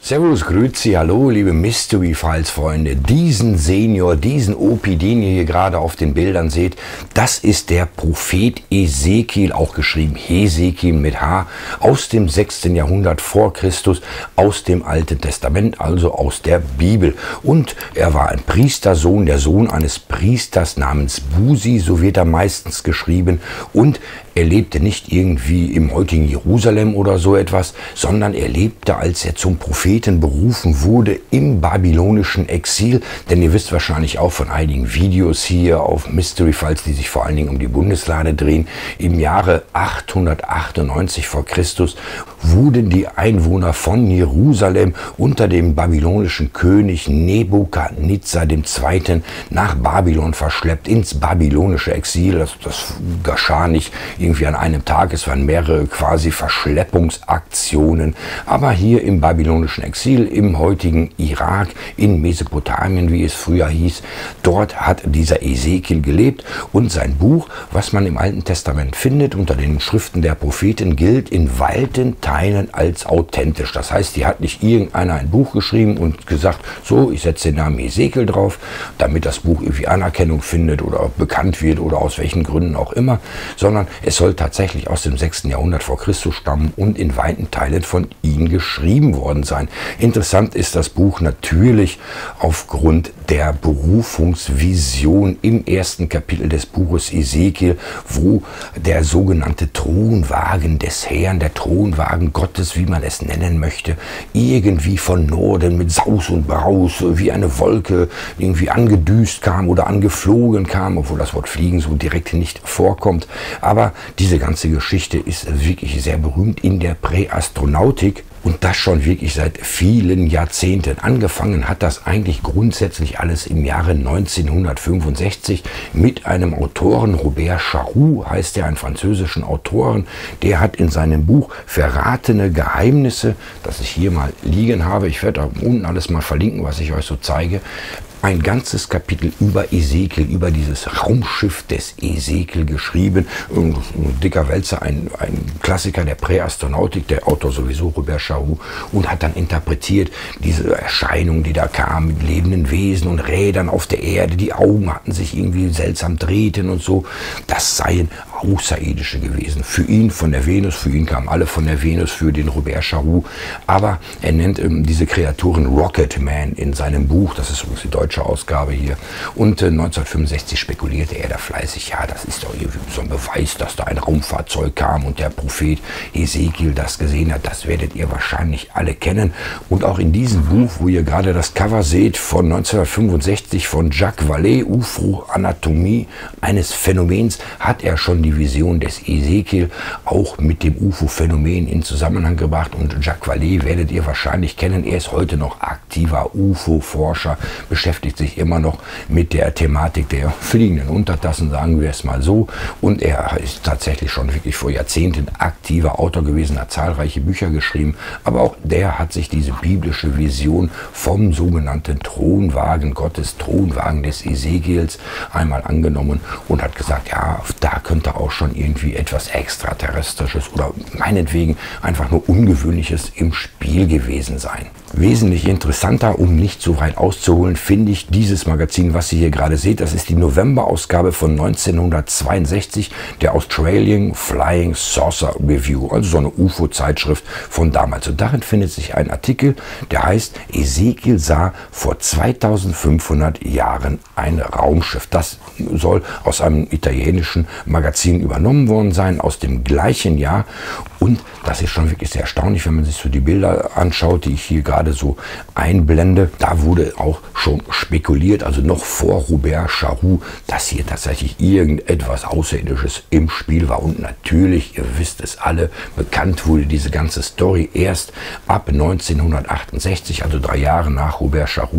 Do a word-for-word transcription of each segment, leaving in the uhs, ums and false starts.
Servus, Grüezi, hallo, liebe Mystery Files Freunde. Diesen Senior, diesen O P, den ihr hier gerade auf den Bildern seht, das ist der Prophet Esekiel, auch geschrieben Hesekiel mit H, aus dem sechsten Jahrhundert vor Christus, aus dem Alten Testament, also aus der Bibel. Und er war ein Priestersohn, der Sohn eines Priesters namens Buzi, so wird er meistens geschrieben. Und er lebte nicht irgendwie im heutigen Jerusalem oder so etwas, sondern er lebte, als er zum Propheten berufen wurde, im babylonischen Exil. Denn ihr wisst wahrscheinlich auch von einigen Videos hier auf Mystery Files, die sich vor allen Dingen um die Bundeslade drehen. Im Jahre achthundertachtundneunzig vor Christus wurden die Einwohner von Jerusalem unter dem babylonischen König Nebukadnezar der Zweite. nach Babylon verschleppt, ins babylonische Exil. Das, das geschah nicht irgendwie an einem Tag, es waren mehrere quasi Verschleppungsaktionen. Aber hier im babylonischen Exil, im heutigen Irak, in Mesopotamien, wie es früher hieß, dort hat dieser Esekiel gelebt und sein Buch, was man im Alten Testament findet, unter den Schriften der Propheten, gilt in weiten Teilen als authentisch. Das heißt, hier hat nicht irgendeiner ein Buch geschrieben und gesagt, so, ich setze den Namen Esekiel drauf, damit das Buch irgendwie Anerkennung findet oder bekannt wird oder aus welchen Gründen auch immer, sondern es soll tatsächlich aus dem sechsten Jahrhundert vor Christus stammen und in weiten Teilen von ihm geschrieben worden sein. Interessant ist das Buch natürlich aufgrund der Berufungsvision im ersten Kapitel des Buches Esekiel, wo der sogenannte Thronwagen des Herrn, der Thronwagen Gottes, wie man es nennen möchte, irgendwie von Norden mit Saus und Braus wie eine Wolke irgendwie angedüst kam oder angeflogen kam, obwohl das Wort fliegen so direkt nicht vorkommt. Aber diese ganze Geschichte ist wirklich sehr berühmt in der Präastronautik. Und das schon wirklich seit vielen Jahrzehnten. Angefangen hat das eigentlich grundsätzlich alles im Jahre neunzehnhundertfünfundsechzig mit einem Autoren, Robert Charroux heißt er, einen französischen Autoren. Der hat in seinem Buch Verratene Geheimnisse, das ich hier mal liegen habe, ich werde da unten alles mal verlinken, was ich euch so zeige, ein ganzes Kapitel über Esekiel, über dieses Raumschiff des Esekiel geschrieben. Ein dicker Wälzer, ein, ein Klassiker der Präastronautik, der Autor sowieso, Robert Charroux, und hat dann interpretiert diese Erscheinungen, die da kamen, mit lebenden Wesen und Rädern auf der Erde. Die Augen hatten sich irgendwie seltsam drehten und so. Das seien Außerirdische gewesen. Für ihn von der Venus, für ihn kamen alle von der Venus, für den Robert Charroux. Aber er nennt ähm, diese Kreaturen Rocket Man in seinem Buch, das ist übrigens die deutsche Ausgabe hier. Und äh, neunzehnhundertfünfundsechzig spekulierte er da fleißig, ja, das ist doch irgendwie so ein Beweis, dass da ein Raumfahrzeug kam und der Prophet Esekiel das gesehen hat. Das werdet ihr wahrscheinlich alle kennen. Und auch in diesem Buch, wo ihr gerade das Cover seht, von neunzehnhundertfünfundsechzig von Jacques Vallée, U F O, Anatomie eines Phänomens, hat er schon die Vision des Esekiel auch mit dem U F O-Phänomen in Zusammenhang gebracht. Und Jacques Vallée werdet ihr wahrscheinlich kennen. Er ist heute noch aktiver U F O-Forscher, beschäftigt sich immer noch mit der Thematik der fliegenden Untertassen, sagen wir es mal so. Und er ist tatsächlich schon wirklich vor Jahrzehnten aktiver Autor gewesen, hat zahlreiche Bücher geschrieben. Aber auch der hat sich diese biblische Vision vom sogenannten Thronwagen Gottes, Thronwagen des Esekiels, einmal angenommen und hat gesagt, ja, da könnte auch schon irgendwie etwas Extraterrestrisches oder meinetwegen einfach nur Ungewöhnliches im Spiel gewesen sein. Wesentlich interessanter, um nicht so weit auszuholen, finde ich dieses Magazin, was ihr hier gerade seht. Das ist die November-Ausgabe von neunzehnhundertzweiundsechzig, der Australian Flying Saucer Review, also so eine U F O-Zeitschrift von damals. Und darin findet sich ein Artikel, der heißt, Esekiel sah vor zweitausendfünfhundert Jahren ein Raumschiff. Das soll aus einem italienischen Magazin übernommen worden sein, aus dem gleichen Jahr. Und das ist schon wirklich sehr erstaunlich, wenn man sich so die Bilder anschaut, die ich hier gerade so einblende. Da wurde auch schon spekuliert, also noch vor Robert Charroux, dass hier tatsächlich irgendetwas Außerirdisches im Spiel war. Und natürlich, ihr wisst es alle, bekannt wurde diese ganze Story erst ab neunzehnhundertachtundsechzig, also drei Jahre nach Robert Charroux.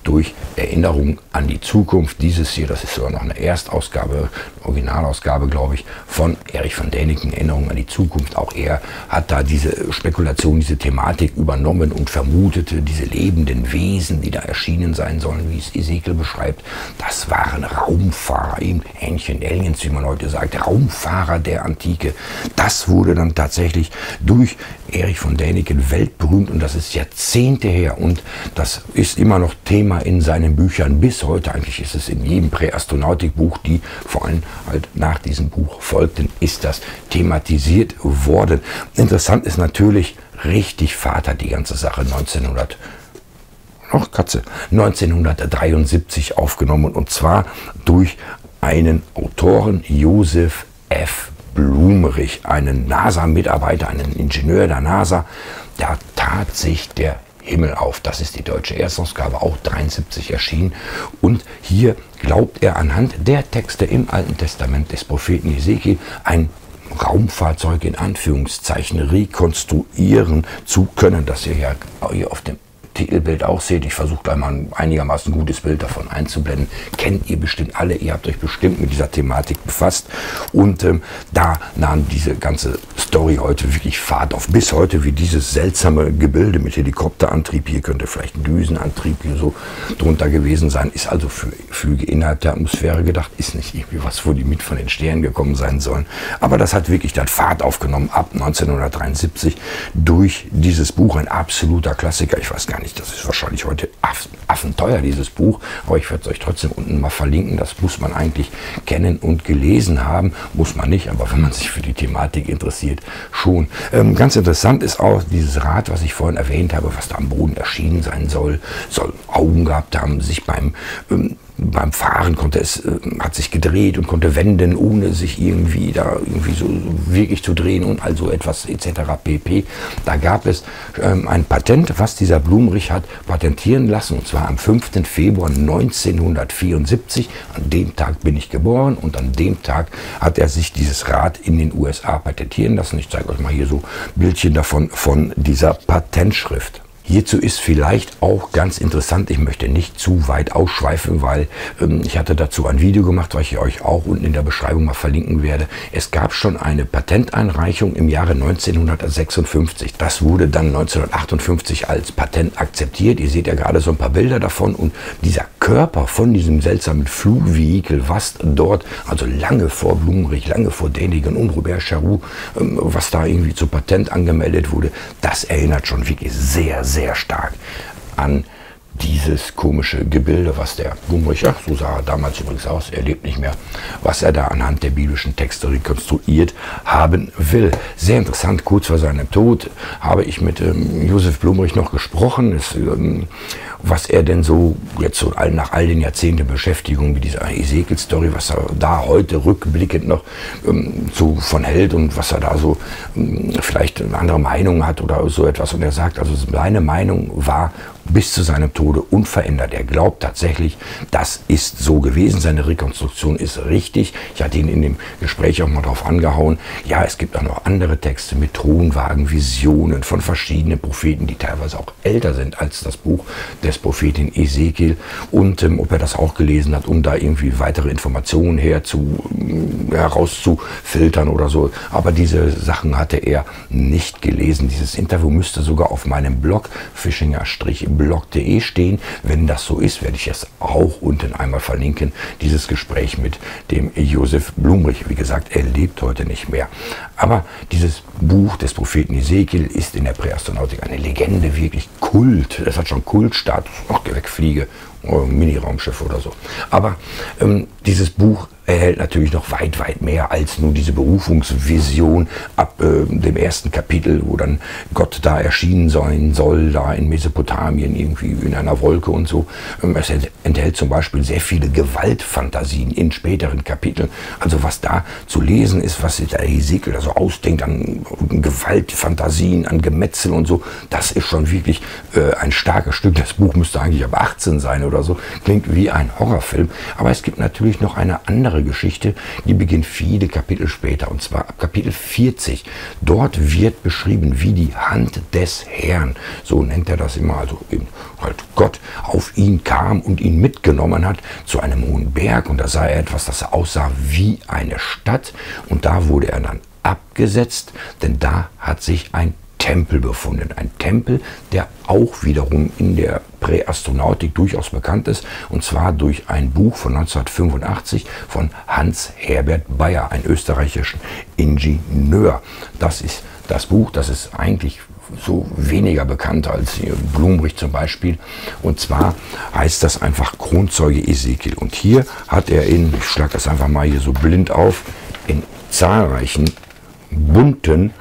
durch Erinnerung an die Zukunft. Dieses hier, das ist sogar noch eine Erstausgabe, Originalausgabe, glaube ich, von Erich von Däniken, Erinnerung an die Zukunft. Auch er hat da diese Spekulation, diese Thematik übernommen und vermutete, diese lebenden Wesen, die da erschienen sein sollen, wie es Ezekiel beschreibt, das waren Raumfahrer, eben Ancient Aliens, wie man heute sagt, Raumfahrer der Antike. Das wurde dann tatsächlich durch Erich von Däniken weltberühmt und das ist Jahrzehnte her und das ist immer noch Thema in seinen Büchern bis heute. Eigentlich ist es in jedem Präastronautikbuch, die vor allem halt nach diesem Buch folgten, ist das thematisiert worden. Interessant ist natürlich, richtig Fahrt hat die ganze Sache neunzehnhundert noch Katze, neunzehnhundertdreiundsiebzig aufgenommen und zwar durch einen Autoren, Joseph F. Blumrich, einen NASA-Mitarbeiter, einen Ingenieur der NASA, da tat sich der Himmel auf. Das ist die deutsche Erstausgabe, auch dreiundsiebzig erschienen. Und hier glaubt er anhand der Texte im Alten Testament des Propheten Ezekiel ein Raumfahrzeug in Anführungszeichen rekonstruieren zu können, das ihr ja hier auf dem Titelbild auch seht. Ich versuche gleich mal ein einigermaßen gutes Bild davon einzublenden. Kennt ihr bestimmt alle, ihr habt euch bestimmt mit dieser Thematik befasst und ähm, da nahm diese ganze Story heute wirklich Fahrt auf. Bis heute, wie dieses seltsame Gebilde mit Helikopterantrieb, hier könnte vielleicht ein Düsenantrieb hier so drunter gewesen sein, ist also für Flüge innerhalb der Atmosphäre gedacht, ist nicht irgendwie was, wo die mit von den Sternen gekommen sein sollen. Aber das hat wirklich dann Fahrt aufgenommen ab neunzehnhundertdreiundsiebzig durch dieses Buch, ein absoluter Klassiker. Ich weiß gar nicht, das ist wahrscheinlich heute affenteuer, dieses Buch, aber ich werde es euch trotzdem unten mal verlinken. Das muss man eigentlich kennen und gelesen haben, muss man nicht, aber wenn man sich für die Thematik interessiert, schon. Ähm, ganz interessant ist auch dieses Rad, was ich vorhin erwähnt habe, was da am Boden erschienen sein soll, soll Augen gehabt haben, sich beim ähm, beim Fahren konnte es, äh, hat sich gedreht und konnte wenden, ohne sich irgendwie da irgendwie so wirklich zu drehen und also etwas et cetera pp. Da gab es ähm, ein Patent, was dieser Blumrich hat patentieren lassen, und zwar am fünften Februar neunzehnhundertvierundsiebzig. An dem Tag bin ich geboren und an dem Tag hat er sich dieses Rad in den U S A patentieren lassen. Ich zeige euch mal hier so Bildchen davon, von dieser Patentschrift. Hierzu ist vielleicht auch ganz interessant, ich möchte nicht zu weit ausschweifen, weil ähm, ich hatte dazu ein Video gemacht, was ich euch auch unten in der Beschreibung mal verlinken werde. Es gab schon eine Patenteinreichung im Jahre neunzehnhundertsechsundfünfzig. Das wurde dann neunzehnhundertachtundfünfzig als Patent akzeptiert. Ihr seht ja gerade so ein paar Bilder davon und dieser Körper von diesem seltsamen Flugvehikel, was dort, also lange vor Blumrich, lange vor Däniken und Robert Charroux, ähm, was da irgendwie zu Patent angemeldet wurde, das erinnert schon wirklich sehr, sehr sehr stark an dieses komische Gebilde, was der Blumrich, ach, so sah er damals übrigens aus, er lebt nicht mehr, was er da anhand der biblischen Texte rekonstruiert haben will. Sehr interessant, kurz vor seinem Tod habe ich mit ähm, Joseph Blumrich noch gesprochen, es, ähm, was er denn so jetzt so all, nach all den Jahrzehnten Beschäftigung mit dieser Ezekiel-Story, was er da heute rückblickend noch ähm, so von hält und was er da so ähm, vielleicht eine andere Meinung hat oder so etwas. Und er sagt, also seine Meinung war bis zu seinem Tode unverändert. Er glaubt tatsächlich, das ist so gewesen, seine Rekonstruktion ist richtig. Ich hatte ihn in dem Gespräch auch mal drauf angehauen. Ja, es gibt auch noch andere Texte mit Thronwagen, Visionen von verschiedenen Propheten, die teilweise auch älter sind als das Buch des Propheten Ezekiel. Und ähm, ob er das auch gelesen hat, um da irgendwie weitere Informationen herzu, äh, herauszufiltern oder so. Aber diese Sachen hatte er nicht gelesen. Dieses Interview müsste sogar auf meinem Blog fischinger blog punkt de stehen. Wenn das so ist, werde ich es auch unten einmal verlinken, dieses Gespräch mit dem Joseph Blumrich. Wie gesagt, er lebt heute nicht mehr. Aber dieses Buch des Propheten Ezekiel ist in der Präastronautik eine Legende, wirklich Kult. Es hat schon Kultstatus. Ach, geh weg, Fliege. Mini-Raumschiff oder so. Aber ähm, dieses Buch erhält natürlich noch weit, weit mehr als nur diese Berufungsvision ab äh, dem ersten Kapitel, wo dann Gott da erschienen sein soll, da in Mesopotamien irgendwie in einer Wolke und so. Ähm, es enthält zum Beispiel sehr viele Gewaltfantasien in späteren Kapiteln. Also was da zu lesen ist, was sich der Ezekiel da so ausdenkt an Gewaltfantasien, an Gemetzel und so, das ist schon wirklich äh, ein starkes Stück. Das Buch müsste eigentlich ab achtzehn sein oder so. Klingt wie ein Horrorfilm. Aber es gibt natürlich noch eine andere wahre Geschichte, die beginnt viele Kapitel später, und zwar ab Kapitel vierzig. Dort wird beschrieben, wie die Hand des Herrn, so nennt er das immer, also eben halt Gott, auf ihn kam und ihn mitgenommen hat zu einem hohen Berg, und da sah er etwas, das aussah wie eine Stadt, und da wurde er dann abgesetzt, denn da hat sich ein Tempel befunden. Ein Tempel, der auch wiederum in der Präastronautik durchaus bekannt ist, und zwar durch ein Buch von neunzehnhundertfünfundachtzig von Hans Herbert Bayer, ein österreichischen Ingenieur. Das ist das Buch, das ist eigentlich so weniger bekannt als hier Blumrich zum Beispiel. Und zwar heißt das einfach Kronzeuge Esekiel. Und hier hat er in, ich schlage das einfach mal hier so blind auf, in zahlreichen bunten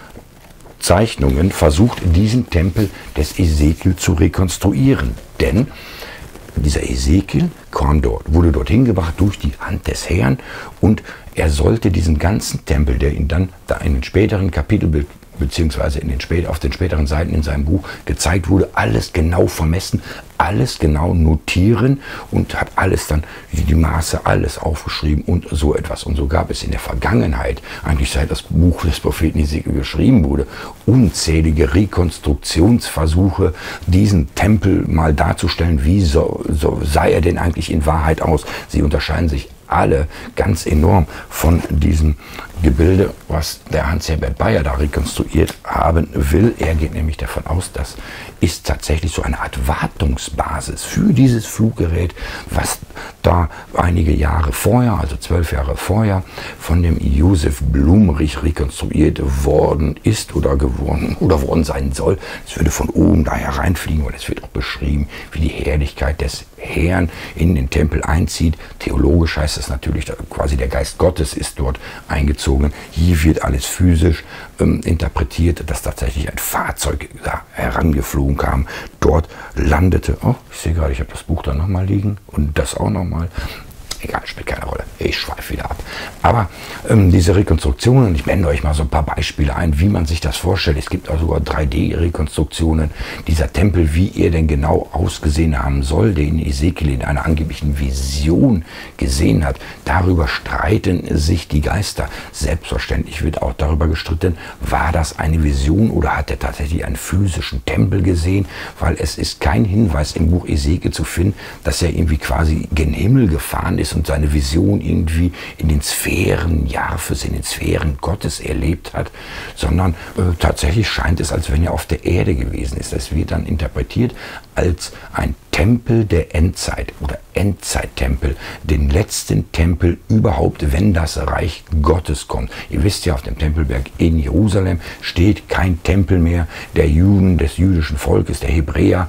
Zeichnungen versucht, diesen Tempel des Esekiel zu rekonstruieren. Denn dieser Esekiel kam dort, wurde dorthin gebracht durch die Hand des Herrn, und er sollte diesen ganzen Tempel, der ihn dann da in den späteren Kapiteln beziehungsweise in den spät, auf den späteren Seiten in seinem Buch gezeigt wurde, alles genau vermessen, alles genau notieren, und hat alles dann, die Maße, alles aufgeschrieben und so etwas. Und so gab es in der Vergangenheit, eigentlich seit das Buch des Propheten Esekiel geschrieben wurde, unzählige Rekonstruktionsversuche, diesen Tempel mal darzustellen, wie so, so sah er denn eigentlich in Wahrheit aus. Sie unterscheiden sich alle ganz enorm von diesem Gebilde, was der Hans-Herbert Bayer da rekonstruiert haben will. Er geht nämlich davon aus, das ist tatsächlich so eine Art Wartungsbasis für dieses Fluggerät, was da einige Jahre vorher, also zwölf Jahre vorher, von dem Josef Blumrich rekonstruiert worden ist oder geworden oder worden sein soll. Es würde von oben da hereinfliegen, und es wird auch beschrieben, wie die Herrlichkeit des Herrn in den Tempel einzieht. Theologisch heißt es natürlich, quasi der Geist Gottes ist dort eingezogen. Hier wird alles physisch ähm, interpretiert, dass tatsächlich ein Fahrzeug da herangeflogen kam, dort landete. Oh, ich sehe gerade, ich habe das Buch da nochmal liegen und das auch nochmal. Egal, spielt keine Rolle. Ich schweife wieder ab. Aber ähm, diese Rekonstruktionen, ich blende euch mal so ein paar Beispiele ein, wie man sich das vorstellt. Es gibt auch sogar drei D Rekonstruktionen dieser Tempel, wie er denn genau ausgesehen haben soll, den Esekiel in einer angeblichen Vision gesehen hat. Darüber streiten sich die Geister. Selbstverständlich wird auch darüber gestritten, war das eine Vision oder hat er tatsächlich einen physischen Tempel gesehen, weil es ist kein Hinweis im Buch Esekiel zu finden, dass er irgendwie quasi gen Himmel gefahren ist und seine Vision irgendwie in den Sphären Jahres, in den Sphären Gottes erlebt hat, sondern äh, tatsächlich scheint es, als wenn er auf der Erde gewesen ist. Das wird dann interpretiert als ein Tempel der Endzeit oder Endzeittempel, den letzten Tempel überhaupt, wenn das Reich Gottes kommt. Ihr wisst ja, auf dem Tempelberg in Jerusalem steht kein Tempel mehr der Juden, des jüdischen Volkes, der Hebräer,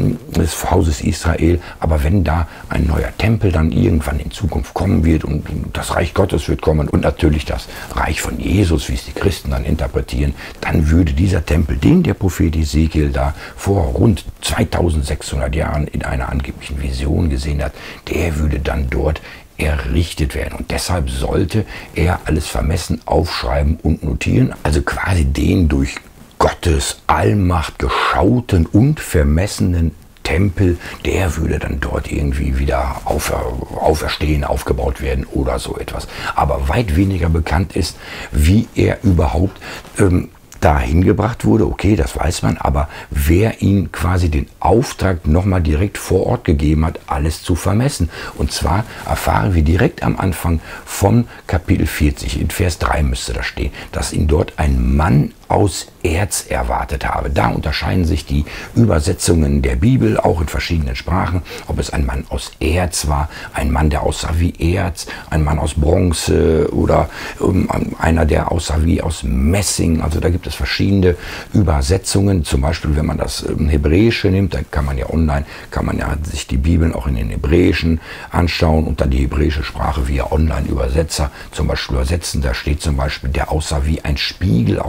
des Hauses Israel. Aber wenn da ein neuer Tempel dann irgendwann in Zukunft kommen wird und das Reich Gottes wird kommen und natürlich das Reich von Jesus, wie es die Christen dann interpretieren, dann würde dieser Tempel, den der Prophet Esekiel da vor rund zweitausendsechshundert Jahren in einer angeblichen Vision gesehen hat, der würde dann dort errichtet werden. Und deshalb sollte er alles vermessen, aufschreiben und notieren. Also quasi den durch Gottes Allmacht geschauten und vermessenen Tempel, der würde dann dort irgendwie wieder aufer, auferstehen, aufgebaut werden oder so etwas. Aber weit weniger bekannt ist, wie er überhaupt ähm, dahin gebracht wurde, okay, das weiß man, aber wer ihm quasi den Auftrag nochmal direkt vor Ort gegeben hat, alles zu vermessen. Und zwar erfahren wir direkt am Anfang von Kapitel vierzig, in Vers drei müsste da stehen, dass ihn dort ein Mann aus Erz erwartet habe. Da unterscheiden sich die Übersetzungen der Bibel, auch in verschiedenen Sprachen, ob es ein Mann aus Erz war, ein Mann, der aussah wie Erz, ein Mann aus Bronze oder um, einer, der aussah wie aus Messing. Also da gibt es verschiedene Übersetzungen. Zum Beispiel, wenn man das ähm, Hebräische nimmt, dann kann man ja online, kann man ja sich die Bibeln auch in den Hebräischen anschauen und dann die hebräische Sprache via Online-Übersetzer zum Beispiel übersetzen. Da steht zum Beispiel, der aussah wie ein Spiegel aus Bronze.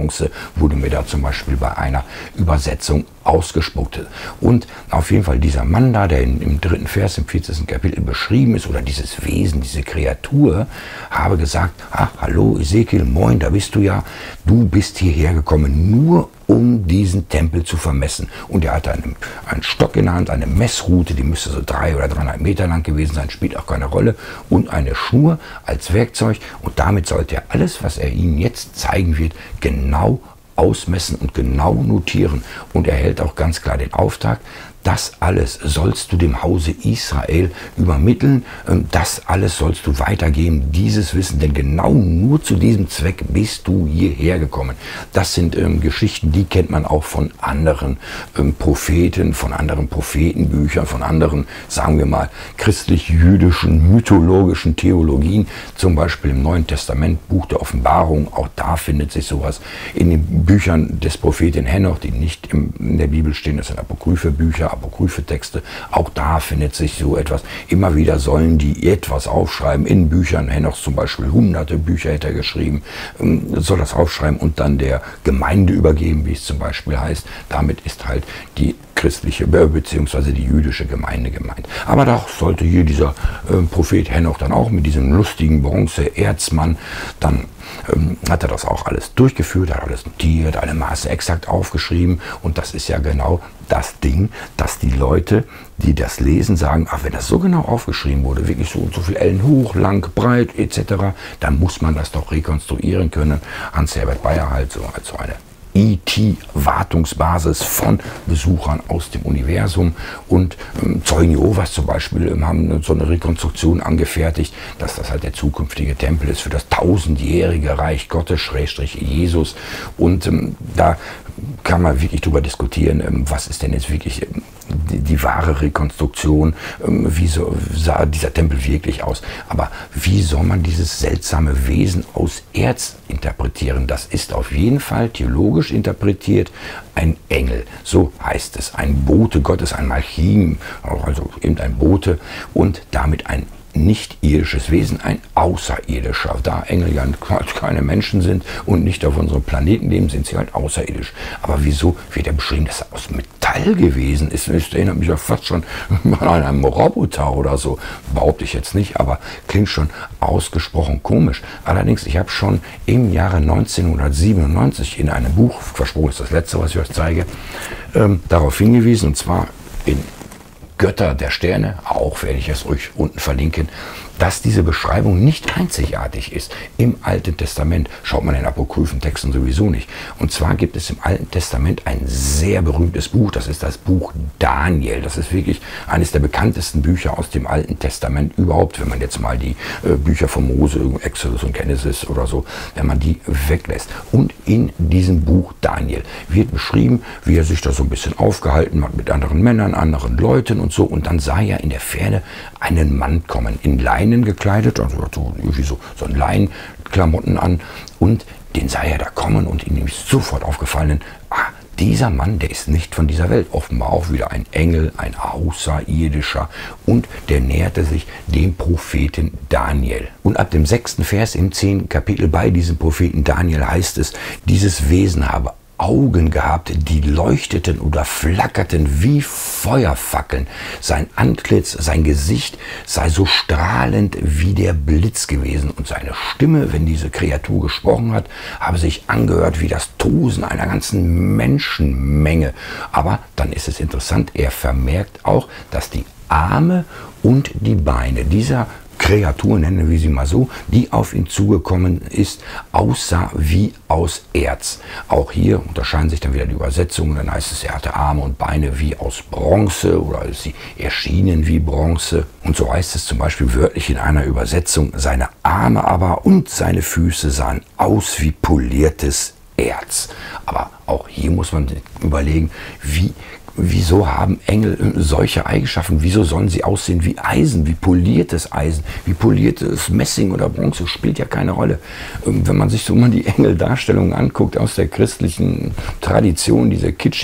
Bronze, wurde mir da zum Beispiel bei einer Übersetzung ausgespuckt. Und auf jeden Fall dieser Mann da, der in, im dritten Vers, im vierzigsten Kapitel beschrieben ist, oder dieses Wesen, diese Kreatur, habe gesagt, ach, hallo Ezekiel, moin, da bist du ja, du bist hierher gekommen, nur um diesen Tempel zu vermessen. Und er hatte einen, einen Stock in der Hand, eine Messrute, die müsste so drei oder dreieinhalb Meter lang gewesen sein, spielt auch keine Rolle, und eine Schnur als Werkzeug. Und damit sollte er alles, was er ihnen jetzt zeigen wird, genau ausmessen und genau notieren. Und er hält auch ganz klar den Auftrag, das alles sollst du dem Hause Israel übermitteln, das alles sollst du weitergeben, dieses Wissen, denn genau nur zu diesem Zweck bist du hierher gekommen. Das sind ähm, Geschichten, die kennt man auch von anderen ähm, Propheten, von anderen Prophetenbüchern, von anderen, sagen wir mal, christlich-jüdischen, mythologischen Theologien, zum Beispiel im Neuen Testament, Buch der Offenbarung, auch da findet sich sowas. In den Büchern des Propheten Henoch, die nicht im, in der Bibel stehen, das sind apokryphe Bücher, apokryphe Texte, auch da findet sich so etwas. Immer wieder sollen die etwas aufschreiben, in Büchern, Henoch zum Beispiel hunderte Bücher hätte er geschrieben, soll das aufschreiben und dann der Gemeinde übergeben, wie es zum Beispiel heißt. Damit ist halt die christliche bzw. die jüdische Gemeinde gemeint. Aber doch sollte hier dieser äh, Prophet Henoch dann auch mit diesem lustigen Bronze-Erzmann, dann ähm, hat er das auch alles durchgeführt, hat alles notiert, alle Maße exakt aufgeschrieben, und das ist ja genau das Ding, dass die Leute, die das lesen, sagen, ach, wenn das so genau aufgeschrieben wurde, wirklich so und so viel Ellen hoch, lang, breit et cetera, dann muss man das doch rekonstruieren können. Hans-Herbert Bayer halt so als so eine E T-Wartungsbasis von Besuchern aus dem Universum, und ähm, Zeugen Jehovas zum Beispiel ähm, haben so eine Rekonstruktion angefertigt, dass das halt der zukünftige Tempel ist für das tausendjährige Reich Gottes, Schrägstrich Jesus, und ähm, da kann man wirklich drüber diskutieren, ähm, was ist denn jetzt wirklich ähm, die, die wahre Rekonstruktion, ähm, wie so, sah dieser Tempel wirklich aus, aber wie soll man dieses seltsame Wesen aus Erz interpretieren? Das ist auf jeden Fall theologisch interpretiert ein Engel, so heißt es, ein Bote Gottes, ein Malchim, also eben ein Bote, und damit ein nicht-irdisches Wesen, ein Außerirdischer. Da Engel ja keine Menschen sind und nicht auf unserem Planeten leben, sind sie halt außerirdisch. Aber wieso wird er beschrieben, dass er aus Metall gewesen ist? Das erinnert mich ja fast schon an einen Roboter oder so. Behaupte ich jetzt nicht, aber klingt schon ausgesprochen komisch. Allerdings, ich habe schon im Jahre neunzehnhundertsiebenundneunzig in einem Buch, versprochen ist das letzte, was ich euch zeige, ähm, darauf hingewiesen, und zwar in Götter der Sterne, auch werde ich es euch unten verlinken, dass diese Beschreibung nicht einzigartig ist. Im Alten Testament schaut man in apokryphen Texten sowieso nicht. Und zwar gibt es im Alten Testament ein sehr berühmtes Buch, das ist das Buch Daniel. Das ist wirklich eines der bekanntesten Bücher aus dem Alten Testament überhaupt, wenn man jetzt mal die äh, Bücher von Mose, Exodus und Genesis oder so, wenn man die weglässt. Und in diesem Buch Daniel wird beschrieben, wie er sich da so ein bisschen aufgehalten hat mit anderen Männern, anderen Leuten und so. Und dann sah er in der Ferne einen Mann kommen, in Leinen gekleidet, also irgendwie so, so ein Leinenklamotten an, und den sah er da kommen, und ihm ist sofort aufgefallen, ah, dieser Mann, der ist nicht von dieser Welt, offenbar auch wieder ein Engel, ein Außerirdischer, und der näherte sich dem Propheten Daniel. Und ab dem sechsten Vers im zehnten Kapitel bei diesem Propheten Daniel heißt es, dieses Wesen habe Augen gehabt, die leuchteten oder flackerten wie Feuerfackeln. Sein Antlitz, sein Gesicht sei so strahlend wie der Blitz gewesen, und seine Stimme, wenn diese Kreatur gesprochen hat, habe sich angehört wie das Tosen einer ganzen Menschenmenge. Aber dann ist es interessant, er vermerkt auch, dass die Arme und die Beine dieser Kreatur, nennen wir sie mal so, die auf ihn zugekommen ist, aussah wie aus Erz. Auch hier unterscheiden sich dann wieder die Übersetzungen. Dann heißt es, er hatte Arme und Beine wie aus Bronze, oder sie erschienen wie Bronze. Und so heißt es zum Beispiel wörtlich in einer Übersetzung, seine Arme aber und seine Füße sahen aus wie poliertes Erz. Aber auch hier muss man überlegen, wie Wieso haben Engel solche Eigenschaften? Wieso sollen sie aussehen wie Eisen, wie poliertes Eisen, wie poliertes Messing oder Bronze? Spielt ja keine Rolle. Wenn man sich so mal die Engeldarstellungen anguckt aus der christlichen Tradition, diese kitschigen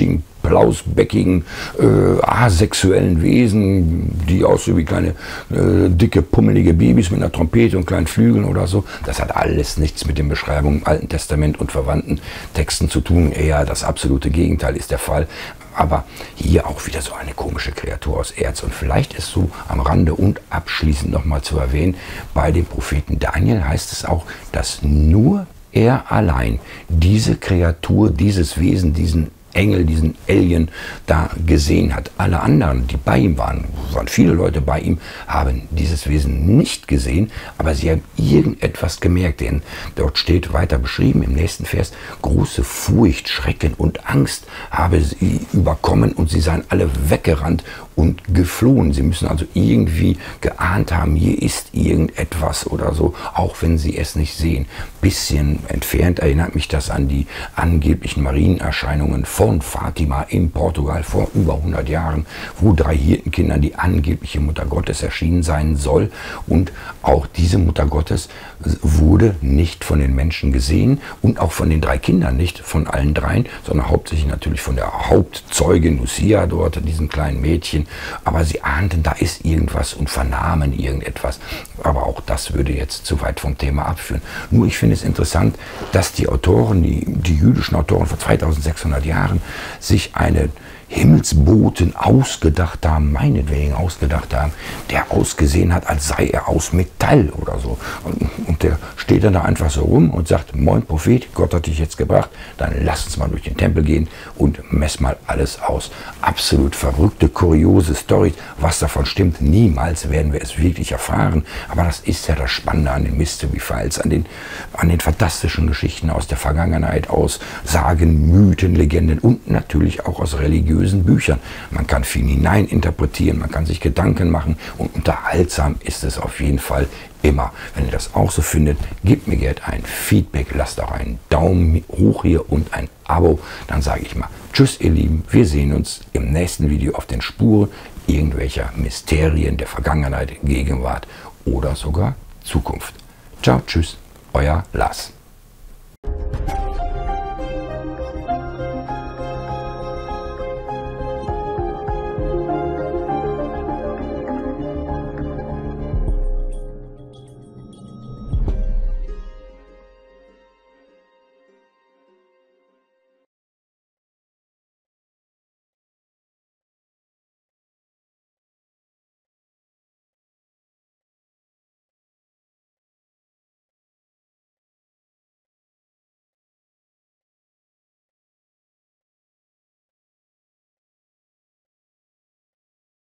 applausbäckigen, äh, asexuellen Wesen, die aussehen wie kleine, äh, dicke, pummelige Babys mit einer Trompete und kleinen Flügeln oder so. Das hat alles nichts mit den Beschreibungen im Alten Testament und verwandten Texten zu tun. Eher das absolute Gegenteil ist der Fall. Aber hier auch wieder so eine komische Kreatur aus Erz. Und vielleicht ist so am Rande und abschließend nochmal zu erwähnen, bei dem Propheten Daniel heißt es auch, dass nur er allein diese Kreatur, dieses Wesen, diesen Engel, diesen Alien da gesehen hat. Alle anderen, die bei ihm waren, waren viele Leute bei ihm, haben dieses Wesen nicht gesehen, aber sie haben irgendetwas gemerkt, denn dort steht weiter beschrieben im nächsten Vers, große Furcht, Schrecken und Angst habe sie überkommen und sie seien alle weggerannt und geflohen. Sie müssen also irgendwie geahnt haben, hier ist irgendetwas oder so, auch wenn sie es nicht sehen. Bisschen entfernt erinnert mich das an die angeblichen Marienerscheinungen von Fatima in Portugal vor über hundert Jahren, wo drei Hirtenkindern die angebliche Mutter Gottes erschienen sein soll. Und auch diese Mutter Gottes wurde nicht von den Menschen gesehen und auch von den drei Kindern nicht, von allen dreien, sondern hauptsächlich natürlich von der Hauptzeugin Lucia dort, diesem kleinen Mädchen. Aber sie ahnten, da ist irgendwas und vernahmen irgendetwas. Aber auch das würde jetzt zu weit vom Thema abführen. Nur ich finde es interessant, dass die Autoren, die, die jüdischen Autoren vor zweitausendsechshundert Jahren, sich eine Himmelsboten ausgedacht haben, meinetwegen ausgedacht haben, der ausgesehen hat, als sei er aus Metall oder so. Und, und der steht dann da einfach so rum und sagt, moin Prophet, Gott hat dich jetzt gebracht, dann lass uns mal durch den Tempel gehen und mess mal alles aus. Absolut verrückte, kuriose Story. Was davon stimmt, niemals werden wir es wirklich erfahren. Aber das ist ja das Spannende an den Mystery Files, an den, an den fantastischen Geschichten aus der Vergangenheit, aus Sagen, Mythen, Legenden und natürlich auch aus religiösen Büchern. Man kann viel hineininterpretieren, man kann sich Gedanken machen und unterhaltsam ist es auf jeden Fall immer. Wenn ihr das auch so findet, gebt mir gerne ein Feedback, lasst auch einen Daumen hoch hier und ein Abo. Dann sage ich mal tschüss ihr Lieben, wir sehen uns im nächsten Video auf den Spuren irgendwelcher Mysterien der Vergangenheit, Gegenwart oder sogar Zukunft. Ciao, tschüss, euer Lars.